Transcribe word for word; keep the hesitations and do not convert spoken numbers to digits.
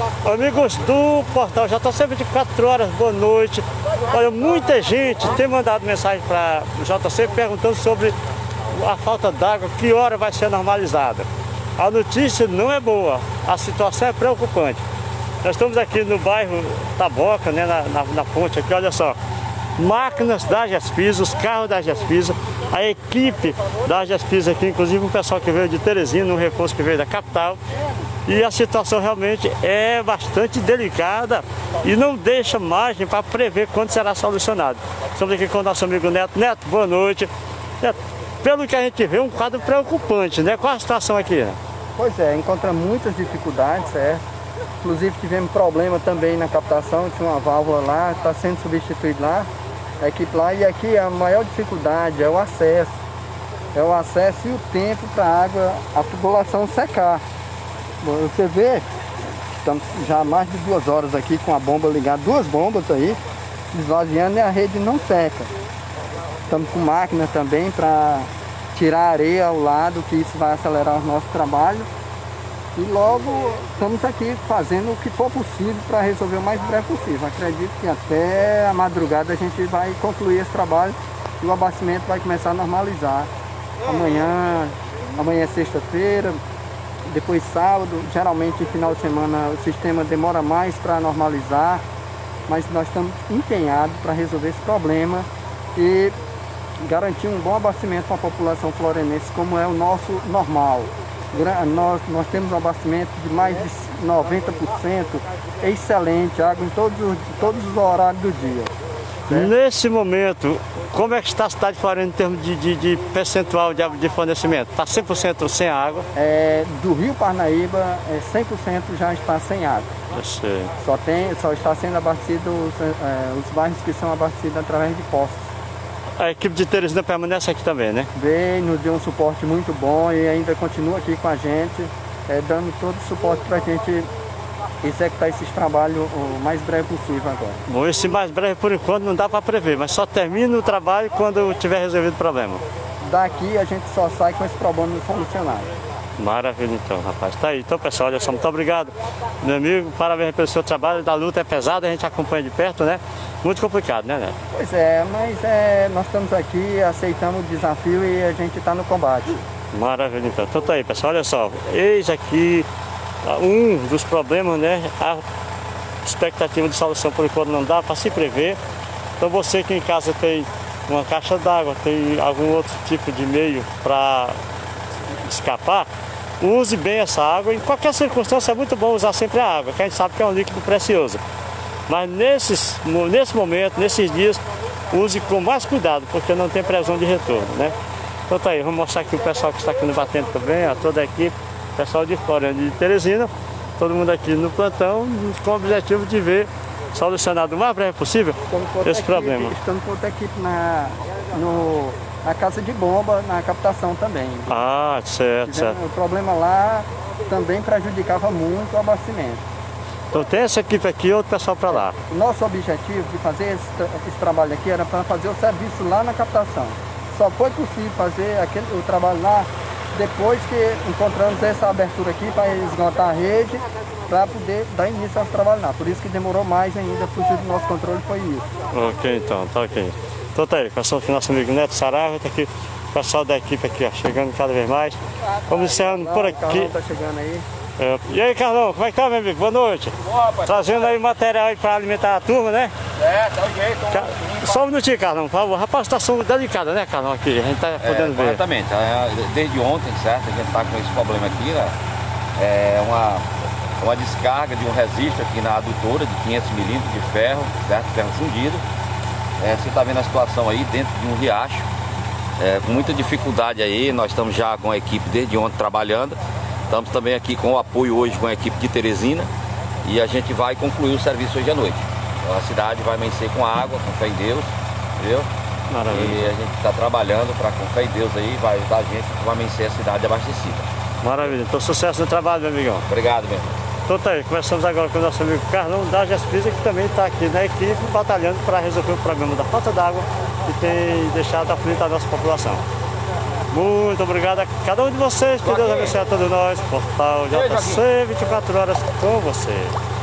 Amigos do portal já está sempre vinte e quatro horas, boa noite. Olha, muita gente tem mandado mensagem para o J C perguntando sobre a falta d'água, que hora vai ser normalizada. A notícia não é boa, a situação é preocupante. Nós estamos aqui no bairro Taboca, né, na, na, na ponte aqui, olha só. Máquinas da Gespisa, os carros da Gespisa, a equipe da Gespisa aqui, inclusive um pessoal que veio de Teresina, um reforço que veio da capital. E a situação realmente é bastante delicada e não deixa margem para prever quando será solucionado. Estamos aqui com o nosso amigo Neto. Neto, boa noite. Neto, pelo que a gente vê, um quadro preocupante, né? Qual a situação aqui? Pois é, encontra muitas dificuldades, certo? Inclusive tivemos problema também na captação, tinha uma válvula lá, está sendo substituído lá, a equipe lá, e aqui a maior dificuldade é o acesso. É o acesso e o tempo para a água, a tubulação secar. Bom, você vê, estamos já há mais de duas horas aqui com a bomba ligada, duas bombas aí, esvaziando e a rede não seca. Estamos com máquina também para tirar a areia ao lado, que isso vai acelerar o nosso trabalho. E logo estamos aqui fazendo o que for possível para resolver o mais breve possível. Acredito que até a madrugada a gente vai concluir esse trabalho e o abastecimento vai começar a normalizar. Amanhã, amanhã é sexta-feira, depois sábado, geralmente final de semana o sistema demora mais para normalizar, mas nós estamos empenhados para resolver esse problema e garantir um bom abastecimento para a população florenense, como é o nosso normal. Nós, nós temos um abastecimento de mais de noventa por cento, é excelente, água em todos, todos os horários do dia. Certo? Nesse momento, como é que está a cidade de Florena em termos de, de, de percentual de, de fornecimento? Está cem por cento sem água? É, do Rio Parnaíba, é, cem por cento já está sem água. Eu sei. Só, tem, só está sendo abastecido os, é, os bairros que são abastecidos através de postos. A equipe de Teresina permanece aqui também, né? Veio, nos deu um suporte muito bom e ainda continua aqui com a gente, é, dando todo o suporte para a gente executar esses trabalhos o mais breve possível agora. Bom, esse mais breve por enquanto não dá para prever, mas só termina o trabalho quando tiver resolvido o problema. Daqui a gente só sai com esse problema solucionado. Maravilha então, rapaz. Tá aí. Então, pessoal, olha só, muito obrigado, meu amigo. Parabéns pelo seu trabalho. Da luta é pesada, a gente acompanha de perto, né? Muito complicado, né, Neto? Pois é, mas é, nós estamos aqui, aceitamos o desafio e a gente está no combate. Maravilha então. Então tá aí, pessoal, olha só. Eis aqui um dos problemas, né? A expectativa de solução por enquanto não dá para se prever. Então você que em casa tem uma caixa d'água, tem algum outro tipo de meio para escapar, use bem essa água. Em qualquer circunstância é muito bom usar sempre a água, que a gente sabe que é um líquido precioso. Mas nesses, nesse momento, nesses dias, use com mais cuidado, porque não tem previsão de retorno, né? Então tá aí, vamos mostrar aqui o pessoal que está aqui no batente também, a toda a equipe, o pessoal de Florena e de Teresina, todo mundo aqui no plantão, com o objetivo de ver solucionado o mais breve possível esse equipe, problema. Estamos com outra equipe na, no, na casa de bomba, na captação também. Ah, certo, certo. O problema lá também prejudicava muito o abastecimento. Então tem essa equipe aqui e outro pessoal para lá. O nosso objetivo de fazer esse, esse trabalho aqui era para fazer o serviço lá na captação. Só foi possível fazer aquele, o trabalho lá depois que encontramos essa abertura aqui para esgotar a rede, para poder dar início ao trabalho lá. Por isso que demorou mais ainda, fugir do nosso controle, foi isso. Ok, então, tá ok. Então tá aí, pessoal do nosso amigo Neto Saraiva, tá aqui o pessoal da equipe aqui, ó, chegando cada vez mais. Vamos encerrando por aqui. O Carlão tá chegando aí. É. E aí, Carlão, como é que tá, meu amigo? Boa noite. Boa, rapaz. Trazendo aí material aí para alimentar a turma, né? É, tá o jeito. Ca... Só um minutinho, Carlão, por favor. Rapaz, situação delicada, né, Carlão, aqui? A gente tá podendo é, ver. Exatamente. Desde ontem, certo? A gente tá com esse problema aqui, né? É uma, uma descarga de um resistor aqui na adutora de quinhentos milímetros de ferro, certo? Ferro fundido. É, você tá vendo a situação aí dentro de um riacho. É, com muita dificuldade aí, nós estamos já com a equipe desde ontem trabalhando. Estamos também aqui com o apoio hoje com a equipe de Teresina e a gente vai concluir o serviço hoje à noite. Então, a cidade vai amanhecer com água, com fé em Deus, entendeu? Maravilha. E a gente está trabalhando para, com fé em Deus aí, vai ajudar a gente para amanhecer a cidade abastecida. Maravilha, então sucesso no trabalho, meu amigão. Obrigado, meu irmão. Então tá aí, começamos agora com o nosso amigo Carlão da Gespisa, que também está aqui na equipe, batalhando para resolver o problema da falta d'água que tem deixado aflita a nossa população. Muito obrigado a cada um de vocês, que Deus abençoe a todos nós. Portal J C, vinte e quatro horas com você.